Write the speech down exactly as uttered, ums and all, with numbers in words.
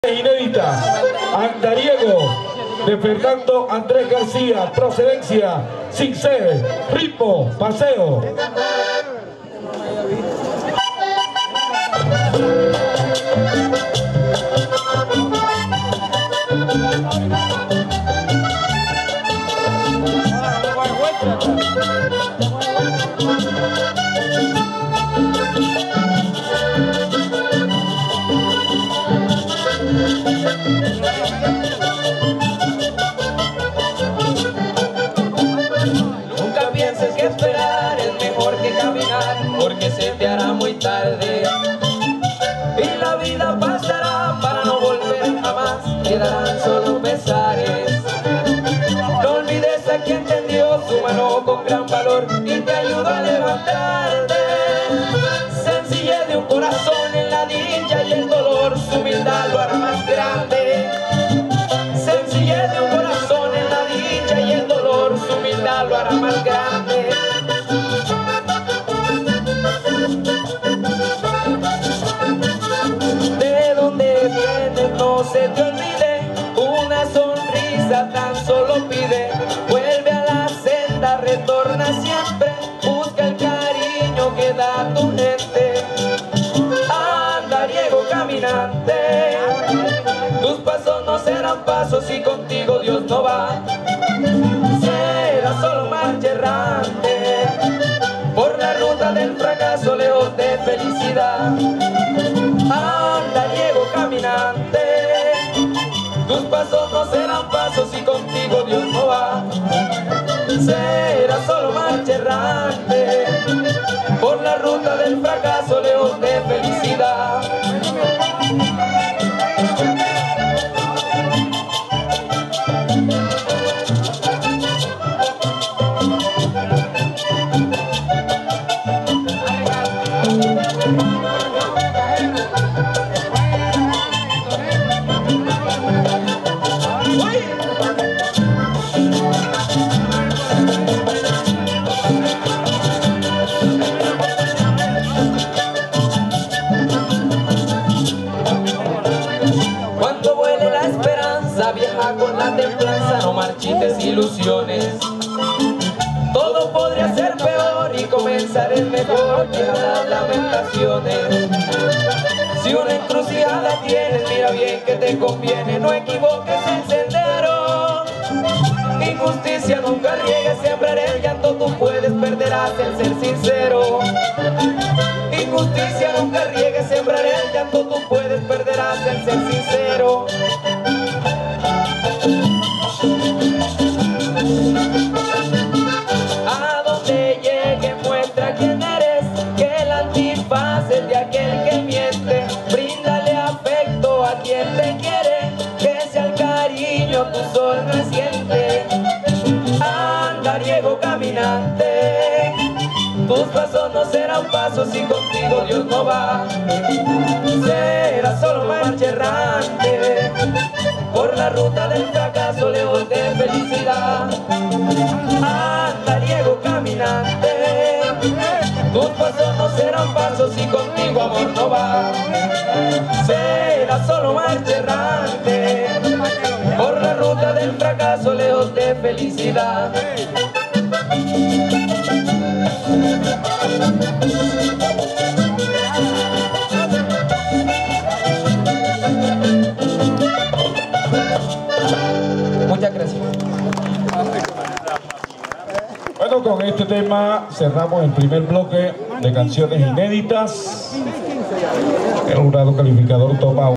Inéditas, Andariego de Fernando Andrés García, procedencia sin ser, ritmo, paseo. Nunca pienses que esperar es mejor que caminar, porque se te hará muy tarde y la vida pasará para no volver jamás, quedarán solo pesares. No olvides a quien te dio su mano con gran valor y te ayudó a levantarte. Sencillez de un corazón en la dicha y el dolor, su humildad lo hará más grande. Sencillez de un corazón en la dicha y el dolor, su humildad lo hará más grande. De donde vienes no se te olvide, una sonrisa tan solo pide. Vuelve a la senda, retorna siempre, busca el cariño que da tu gente. Andariego caminante, tus pasos no serán pasos si contigo Dios no va. Será solo marcha errante por la ruta del fracaso, lejos de felicidad. Andariego caminante, tus pasos no serán pasos si contigo Dios no va. Será solo marcha errante por la ruta del fracaso, lejos de felicidad. Cuando vuele la esperanza, viaja con la templanza, no marchites ilusiones. Todo podría ser peor y comenzar es mejor que las lamentaciones. Si una encrucijada tienes, mira bien que te conviene, no equivoques el sendero. Injusticia nunca riegues, sembrar el llanto tú puedes, perderás el ser sincero. Injusticia nunca riegues, sembrar el llanto tú puedes, perderás el ser sincero. A donde llegue muestra quién eres, que el antifaz es de aquel que miente. Bríndale afecto a quien te quiere, que sea el cariño tu sol reciente. Andariego caminante, tus pasos no serán pasos si contigo Dios no va. Será solo marcha errante por la ruta del fracaso, lejos de felicidad. Andariego caminante, tus pasos no serán pasos si contigo amor no va. Será solo marcha errante por la ruta del fracaso, lejos de felicidad. Muchas gracias. Bueno, con este tema cerramos el primer bloque de canciones inéditas. El jurado calificador toma